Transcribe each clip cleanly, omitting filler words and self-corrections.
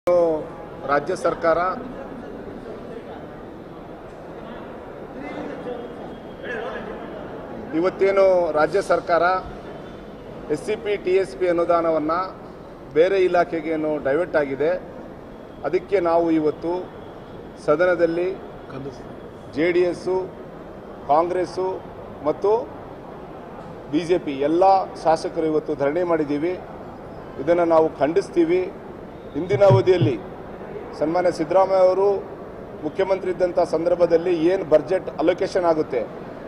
राज्य सरकार ಇವತ್ತೇನು ರಾಜ್ಯ ಸರ್ಕಾರ ಎಸ್ಸಿಪಿ ಟಿಎಸ್ಪಿ ಅನುದಾನವನ್ನು ಬೇರೆ ಇಲಾಖೆಗೆ ಡೈವರ್ಟ್ ಆಗಿದೆ. ಅದಕ್ಕೆ ನಾವು ಇವತ್ತು ಸದನದಲ್ಲಿ ಜೆಡಿಎಸ್, ಕಾಂಗ್ರೆಸ್ ಮತ್ತು ಬಿಜೆಪಿ ಎಲ್ಲ ಶಾಸಕರು ಇವತ್ತು ಧರಣಿ ಮಾಡಿದ್ದೀವಿ. ಇದನ್ನು ನಾವು ಖಂಡಿಸ್ತೀವಿ. ಹಿಂದಿನ ಅವಧಿಯಲ್ಲಿ ಸನ್ಮಾನ್ಯ ಸಿದ್ದರಾಮಯ್ಯ ಅವರು ಮುಖ್ಯಮಂತ್ರಿ ಇದ್ದಂಥ ಸಂದರ್ಭದಲ್ಲಿ ಏನು ಬಜೆಟ್ ಅಲೋಕೇಶನ್ ಆಗುತ್ತೆ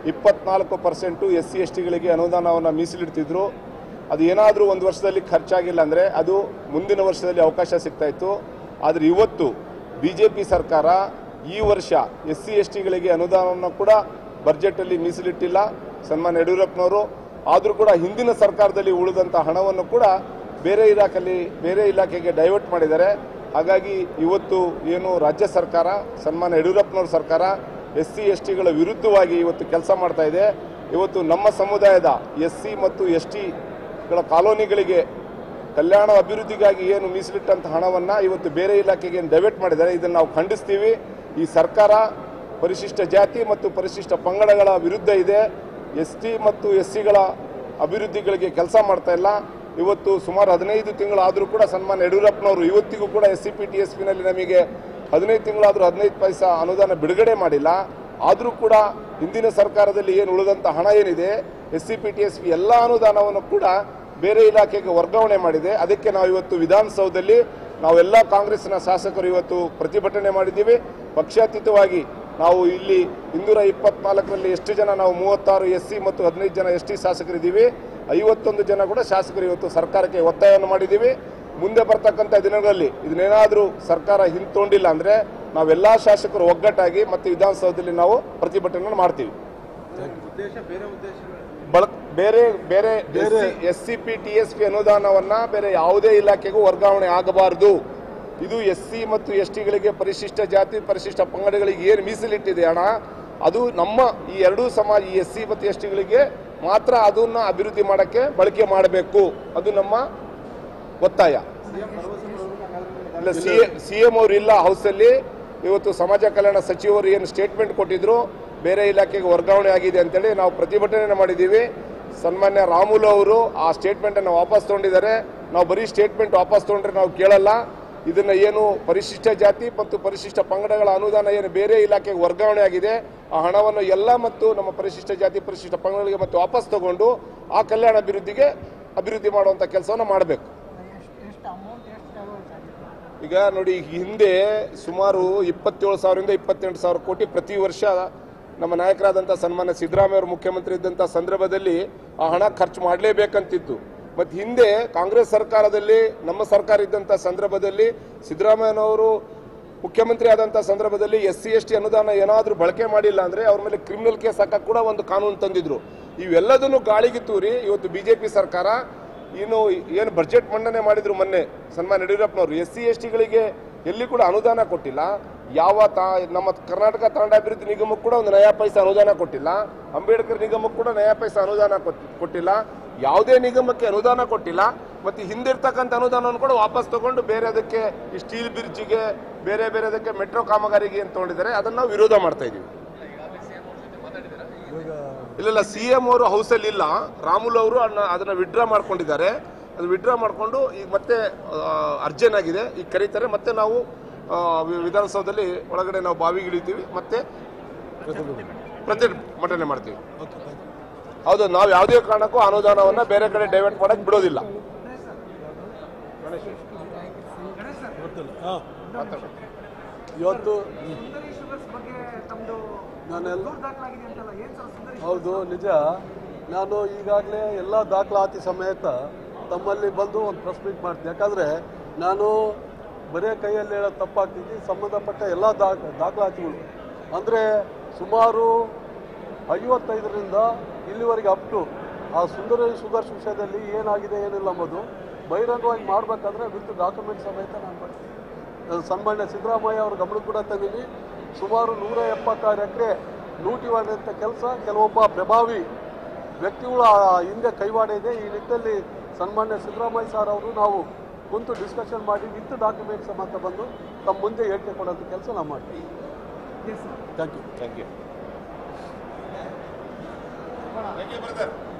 24% SC STಗಳಿಗೆ ಅನುದಾನವನ್ನು ಮೀಸಲಿಡ್ತಿದ್ರು. ಅದು ಏನಾದರೂ ಒಂದು ವರ್ಷದಲ್ಲಿ ಖರ್ಚಾಗಿಲ್ಲ ಅಂದರೆ ಅದು ಮುಂದಿನ ವರ್ಷದಲ್ಲಿ ಅವಕಾಶ ಸಿಗ್ತಾ ಇತ್ತು. ಆದರೆ ಇವತ್ತು BJP ಸರ್ಕಾರ ಈ ವರ್ಷ SC STಗಳಿಗೆ ಅನುದಾನವನ್ನು ಕೂಡ ಬಜೆಟಲ್ಲಿ ಮೀಸಲಿಟ್ಟಿಲ್ಲ ಸನ್ಮಾನ್ಯ ಯಡಿಯೂರಪ್ಪನವರು. ಆದರೂ ಕೂಡ ಹಿಂದಿನ ಸರ್ಕಾರದಲ್ಲಿ ಉಳಿದಂಥ ಹಣವನ್ನು ಕೂಡ ಬೇರೆ ಇಲಾಖೆಗೆ ಡೈವರ್ಟ್ ಮಾಡಿದ್ದಾರೆ. ಹಾಗಾಗಿ ಇವತ್ತು ಏನು ರಾಜ್ಯ ಸರ್ಕಾರ ಸನ್ಮಾನ್ಯ ಯಡಿಯೂರಪ್ಪನವ್ರ ಸರ್ಕಾರ SC STಗಳ ವಿರುದ್ಧವಾಗಿ ಇವತ್ತು ಕೆಲಸ ಮಾಡ್ತಾ ಇದೆ. ಇವತ್ತು ನಮ್ಮ ಸಮುದಾಯದ SC ಮತ್ತು STಗಳ ಕಾಲೋನಿಗಳಿಗೆ ಕಲ್ಯಾಣ ಅಭಿವೃದ್ಧಿಗಾಗಿ ಏನು ಮೀಸಲಿಟ್ಟಂಥ ಹಣವನ್ನು ಇವತ್ತು ಬೇರೆ ಇಲಾಖೆಗೆ ಡೈವರ್ಟ್ ಮಾಡಿದ್ದಾರೆ. ಇದನ್ನು ನಾವು ಖಂಡಿಸ್ತೀವಿ. ಈ ಸರ್ಕಾರ ಪರಿಶಿಷ್ಟ ಜಾತಿ ಮತ್ತು ಪರಿಶಿಷ್ಟ ಪಂಗಡಗಳ ವಿರುದ್ಧ ಇದೆ. ST ಮತ್ತು SCಗಳ ಅಭಿವೃದ್ಧಿಗಳಿಗೆ ಕೆಲಸ ಮಾಡ್ತಾ ಇಲ್ಲ. ಇವತ್ತು ಸುಮಾರು 15 ತಿಂಗಳಾದರೂ ಕೂಡ ಸನ್ಮಾನ್ಯ ಯಡಿಯೂರಪ್ಪನವರು ಇವತ್ತಿಗೂ ಕೂಡ SCP TSPನಲ್ಲಿ ನಮಗೆ 15 ತಿಂಗಳಾದರೂ 15 ಪೈಸಾ ಅನುದಾನ ಬಿಡುಗಡೆ ಮಾಡಿಲ್ಲ. ಆದರೂ ಕೂಡ ಹಿಂದಿನ ಸರ್ಕಾರದಲ್ಲಿ ಏನು ಉಳಿದಂಥ ಹಣ ಏನಿದೆ SCP TSP ಎಲ್ಲ ಅನುದಾನವನ್ನು ಕೂಡ ಬೇರೆ ಇಲಾಖೆಗೆ ವರ್ಗಾವಣೆ ಮಾಡಿದೆ. ಅದಕ್ಕೆ ನಾವು ಇವತ್ತು ವಿಧಾನಸೌಧದಲ್ಲಿ ನಾವೆಲ್ಲ ಕಾಂಗ್ರೆಸ್ನ ಶಾಸಕರು ಇವತ್ತು ಪ್ರತಿಭಟನೆ ಮಾಡಿದ್ದೀವಿ. ಪಕ್ಷಾತೀತವಾಗಿ ನಾವು ಇಲ್ಲಿ 224ರಲ್ಲಿ ಎಷ್ಟು ಜನ ನಾವು 36 SC ಮತ್ತು 15 ಜನ ST ಶಾಸಕರಿದ್ದೀವಿ. 51 ಜನ ಕೂಡ ಶಾಸಕರು ಇವತ್ತು ಸರ್ಕಾರಕ್ಕೆ ಒತ್ತಾಯವನ್ನು ಮಾಡಿದ್ದೀವಿ. ಮುಂದೆ ಬರ್ತಕ್ಕಂಥ ದಿನಗಳಲ್ಲಿ ಇದನ್ನೇನಾದರೂ ಸರ್ಕಾರ ಹಿಂತೊಂಡಿಲ್ಲ ಅಂದರೆ ನಾವೆಲ್ಲ ಶಾಸಕರು ಒಗ್ಗಟ್ಟಾಗಿ ಮತ್ತೆ ವಿಧಾನಸೌಧದಲ್ಲಿ ನಾವು ಪ್ರತಿಭಟನೆ ಮಾಡ್ತೀವಿ. ಬೇರೆ SCP TSP ಅನುದಾನವನ್ನು ಬೇರೆ ಯಾವುದೇ ಇಲಾಖೆಗೂ ವರ್ಗಾವಣೆ ಆಗಬಾರದು. ಇದು SC ಮತ್ತು STಗಳಿಗೆ ಪರಿಶಿಷ್ಟ ಜಾತಿ ಪರಿಶಿಷ್ಟ ಪಂಗಡಗಳಿಗೆ ಏನು ಮೀಸಲಿಟ್ಟಿದೆ ಹಣ ಅದು ನಮ್ಮ ಈ ಎರಡೂ ಸಮಾಜ ಈ SC ಮತ್ತು STಗಳಿಗೆ ಮಾತ್ರ ಅದನ್ನು ಅಭಿವೃದ್ಧಿ ಮಾಡೋಕ್ಕೆ ಬಳಕೆ ಮಾಡಬೇಕು. ಅದು ನಮ್ಮ ಒತ್ತಾಯ. ಇಲ್ಲ CM ಅವರು ಇಲ್ಲ ಹೌಸಲ್ಲಿ. ಇವತ್ತು ಸಮಾಜ ಕಲ್ಯಾಣ ಸಚಿವರು ಏನು ಸ್ಟೇಟ್ಮೆಂಟ್ ಕೊಟ್ಟಿದ್ರು ಬೇರೆ ಇಲಾಖೆಗೆ ವರ್ಗಾವಣೆ ಆಗಿದೆ ಅಂತೇಳಿ ನಾವು ಪ್ರತಿಭಟನೆ ಮಾಡಿದ್ದೀವಿ. ಸನ್ಮಾನ್ಯ ರಾಮುಲು ಅವರು ಆ ಸ್ಟೇಟ್ಮೆಂಟನ್ನು ವಾಪಸ್ ತೊಗೊಂಡಿದ್ದಾರೆ. ನಾವು ಬರೀ ಸ್ಟೇಟ್ಮೆಂಟ್ ವಾಪಸ್ ತೊಗೊಂಡ್ರೆ ನಾವು ಕೇಳಲ್ಲ. ಇದನ್ನು ಏನು ಪರಿಶಿಷ್ಟ ಜಾತಿ ಮತ್ತು ಪರಿಶಿಷ್ಟ ಪಂಗಡಗಳ ಅನುದಾನ ಏನು ಬೇರೆ ಇಲಾಖೆಗೆ ವರ್ಗಾವಣೆ ಆಗಿದೆ ಆ ಹಣವನ್ನು ಎಲ್ಲ ಮತ್ತು ನಮ್ಮ ಪರಿಶಿಷ್ಟ ಜಾತಿ ಪರಿಶಿಷ್ಟ ಪಂಗಡಗಳಿಗೆ ಮತ್ತೆ ವಾಪಸ್ ತಗೊಂಡು ಆ ಕಲ್ಯಾಣ ಅಭಿವೃದ್ಧಿ ಮಾಡುವಂಥ ಕೆಲಸವನ್ನು ಮಾಡಬೇಕು. ಈಗ ನೋಡಿ, ಹಿಂದೆ ಸುಮಾರು 27,000ರಿಂದ 28,000 ಕೋಟಿ ಪ್ರತಿ ವರ್ಷ ನಮ್ಮ ನಾಯಕರಾದಂಥ ಸನ್ಮಾನ್ಯ ಸಿದ್ದರಾಮಯ್ಯ ಅವರು ಮುಖ್ಯಮಂತ್ರಿ ಇದ್ದಂಥ ಸಂದರ್ಭದಲ್ಲಿ ಆ ಹಣ ಖರ್ಚು ಮಾಡಲೇಬೇಕಂತಿತ್ತು. ಮತ್ತು ಹಿಂದೆ ಕಾಂಗ್ರೆಸ್ ಸರ್ಕಾರದಲ್ಲಿ ನಮ್ಮ ಸರ್ಕಾರ ಇದ್ದಂಥ ಸಂದರ್ಭದಲ್ಲಿ ಸಿದ್ದರಾಮಯ್ಯನವರು ಮುಖ್ಯಮಂತ್ರಿ ಆದಂಥ ಸಂದರ್ಭದಲ್ಲಿ SC ST ಅನುದಾನ ಏನಾದರೂ ಬಳಕೆ ಮಾಡಿಲ್ಲ ಅಂದರೆ ಅವ್ರ ಮೇಲೆ ಕ್ರಿಮಿನಲ್ ಕೇಸ್ ಹಾಕಕ್ಕೆ ಕೂಡ ಒಂದು ಕಾನೂನು ತಂದಿದ್ರು. ಇವೆಲ್ಲದನ್ನು ಗಾಳಿಗೆ ತೂರಿ ಇವತ್ತು BJP ಸರ್ಕಾರ ಏನು ಬಜೆಟ್ ಮಂಡನೆ ಮಾಡಿದ್ರು ಮೊನ್ನೆ ಸನ್ಮಾನ್ಯ ಯಡಿಯೂರಪ್ಪನವರು SC STಗಳಿಗೆ ಎಲ್ಲಿ ಕೂಡ ಅನುದಾನ ಕೊಟ್ಟಿಲ್ಲ. ನಮ್ಮ ಕರ್ನಾಟಕ ತಾಂಡಾಭಿವೃದ್ಧಿ ನಿಗಮಕ್ಕೆ ಕೂಡ ಒಂದು ನಯಾ ಪೈಸಾ ಅನುದಾನ ಕೊಟ್ಟಿಲ್ಲ. ಅಂಬೇಡ್ಕರ್ ನಿಗಮಕ್ಕೆ ಕೂಡ ನಯಾ ಪೈಸಾ ಅನುದಾನ ಕೊಟ್ಟಿಲ್ಲ. ಯಾವುದೇ ನಿಗಮಕ್ಕೆ ಅನುದಾನ ಕೊಟ್ಟಿಲ್ಲ. ಮತ್ತು ಹಿಂದಿರ್ತಕ್ಕಂಥ ಅನುದಾನವನ್ನು ಕೂಡ ವಾಪಸ್ ತಗೊಂಡು ಬೇರೆ ಅದಕ್ಕೆ ಈ ಸ್ಟೀಲ್ ಬ್ರಿಡ್ಜಿಗೆ ಬೇರೆ ಅದಕ್ಕೆ ಮೆಟ್ರೋ ಕಾಮಗಾರಿಗೆ ಏನು ತೊಗೊಂಡಿದ್ದಾರೆ ಅದನ್ನು ನಾವು ವಿರೋಧ ಮಾಡ್ತಾ ಇದ್ದೀವಿ. ಇಲ್ಲ CM ಅವರು ಹೌಸಲ್ಲಿ ಇಲ್ಲ. ರಾಮುಲು ಅವರು ಅದನ್ನು ವಿಡ್ರಾ ಮಾಡ್ಕೊಂಡಿದ್ದಾರೆ. ಅದು ವಿಡ್ರಾ ಮಾಡಿಕೊಂಡು ಈಗ ಮತ್ತೆ ಅರ್ಜೆಂಟ್ ಆಗಿದೆ. ಈಗ ಕರೀತಾರೆ. ಮತ್ತೆ ನಾವು ವಿಧಾನಸೌಧದಲ್ಲಿ ಒಳಗಡೆ ನಾವು ಬಾವಿಗಿಳಿತೀವಿ ಮತ್ತೆ ಪ್ರತಿಭಟನೆ ಮಾಡ್ತೀವಿ. ಹೌದು, ನಾವು ಯಾವುದೇ ಕಾರಣಕ್ಕೂ ಅನುದಾನವನ್ನು ಬೇರೆ ಕಡೆ ಡೈವರ್ಟ್ ಮಾಡಕ್ಕೆ ಬಿಡೋದಿಲ್ಲ. ಇವತ್ತು ಹೌದು ನಿಜ. ನಾನು ಈಗಾಗಲೇ ಎಲ್ಲ ದಾಖಲಾತಿ ಸಮೇತ ತಮ್ಮಲ್ಲಿ ಬಂದು ಒಂದು ಪ್ರೆಸ್ ಮೀಟ್ ಮಾಡ್ತೀನಿ. ಯಾಕಂದರೆ ನಾನು ಬರೇ ಕೈಯಲ್ಲಿ ಹೇಳೋದು ತಪ್ಪಾಗ್ತಿದ್ದೆ. ಸಂಬಂಧಪಟ್ಟ ಎಲ್ಲ ದಾಖಲಾತಿಗಳು ಅಂದರೆ ಸುಮಾರು 55ರಿಂದ ಇಲ್ಲಿವರೆಗೆ ಅಪ್ ಟು ಆ ಸುದರ್ಶ್ ವಿಷಯದಲ್ಲಿ ಏನಾಗಿದೆ ಏನಿಲ್ಲ ಅಂಬೋದು ಬಹಿರಂಗವಾಗಿ ಮಾಡಬೇಕಾದ್ರೆ ವಿತ್ ಡಾಕ್ಯುಮೆಂಟ್ ಸಮೇತ ನಾನು ಮಾಡ್ತೀನಿ. ಸನ್ಮಾನ್ಯ ಸಿದ್ದರಾಮಯ್ಯ ಅವ್ರ ಗಮನಕ್ಕೆ ಕೂಡ ತಂದೀನಿ. ಸುಮಾರು 176 ಎಕರೆ ಲೂಟಿ ಮಾಡಿದಂಥ ಕೆಲಸ ಕೆಲವೊಬ್ಬ ಪ್ರಭಾವಿ ವ್ಯಕ್ತಿಗಳು ಹಿಂದೆ ಕೈವಾಡ ಇದೆ. ಈ ನಿಟ್ಟಿನಲ್ಲಿ ಸನ್ಮಾನ್ಯ ಸಿದ್ದರಾಮಯ್ಯ ಸರ್ ಅವರು ನಾವು ಕುಂತು ಡಿಸ್ಕಷನ್ ಮಾಡಿ ವಿತ್ ಡಾಕ್ಯುಮೆಂಟ್ಸ್ ಸಮೇತ ಬಂದು ತಮ್ಮ ಮುಂದೆ ಹೇಳಿಕೆ ಕೊಡೋಂಥ ಕೆಲಸ ನಾವು ಮಾಡ್ತೀವಿ. Thank you. Thank you brother.